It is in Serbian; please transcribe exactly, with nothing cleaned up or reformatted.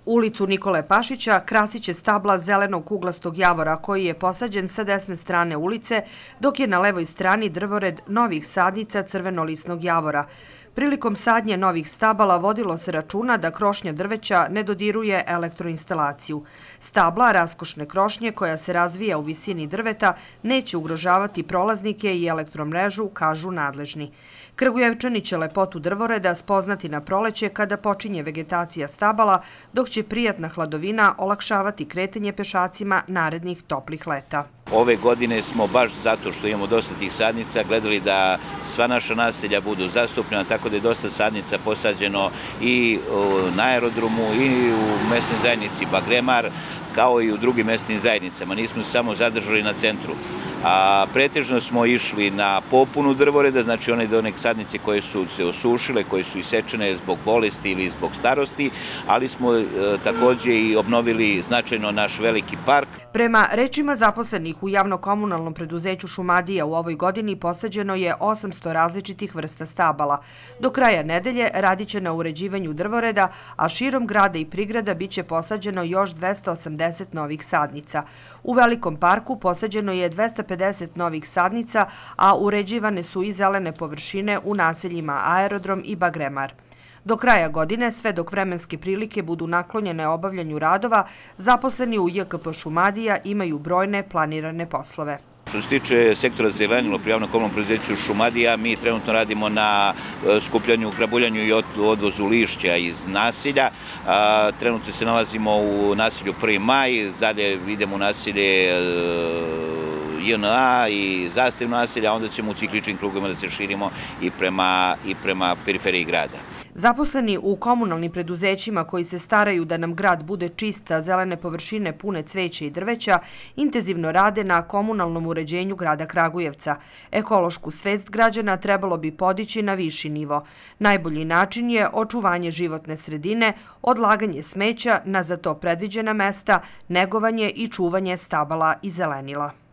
Ulicu Nikole Pašića krasiće stabla zelenog kuglastog javora koji je posađen sa desne strane ulice, dok je na levoj strani drvored novih sadnica crvenolisnog javora. Prilikom sadnje novih stabala vodilo se računa da krošnja drveća ne dodiruje elektroinstalaciju. Stabla raskošne krošnje koja se razvija u visini drveta neće ugrožavati prolaznike i elektromrežu, kažu nadležni. Kragujevčani će lepotu drvoreda spoznati na proleće kada počinje vegetacija stabala, dok će prijatna hladovina olakšavati kretanje pešacima narednih toplih leta. Ove godine smo baš zato što imamo dosta tih sadnica gledali da sva naša naselja budu zastupljena, tako da je dosta sadnica posađeno i na aerodromu i u mesnoj zajednici Bagremar, kao i u drugim mesnim zajednicama. Nismo se samo zadržali na centru. A pretežno smo išli na popunu drvoreda, znači one one sadnice koje su se osušile, koje su isečene zbog bolesti ili zbog starosti, ali smo e, takođe i obnovili značajno naš veliki park. Prema rečima zaposlenih u javno-komunalnom preduzeću Šumadija u ovoj godini posađeno je osamsto različitih vrsta stabala. Do kraja nedelje radit će na uređivanju drvoreda, a širom grada i prigrada biće posađeno još dvesta osamdeset novih sadnica. U velikom parku posađeno je dvesta pedeset novih sadnica, a uređivane su i zelene površine u naseljima Aerodrom i Bagremar. Do kraja godine, sve dok vremenske prilike budu naklonjene obavljanju radova, zaposleni u J K P Šumadija imaju brojne planirane poslove. Što se tiče sektora zelenilo pri javno-komunalnom preduzeću Šumadija, mi trenutno radimo na skupljanju, grabuljanju i odvozu lišća iz naselja. Trenutno se nalazimo u naselju Prvi maj, dalje idemo u naselje J N A i zastavno naselja, a onda ćemo u cikličnim krugovima da se širimo i prema, i prema periferiji grada. Zaposleni u komunalnim preduzećima koji se staraju da nam grad bude čista, zelene površine pune cveća i drveća, intenzivno rade na komunalnom uređenju grada Kragujevca. Ekološku svest građana trebalo bi podići na viši nivo. Najbolji način je očuvanje životne sredine, odlaganje smeća na za to predviđena mesta, negovanje i čuvanje stabala i zelenila.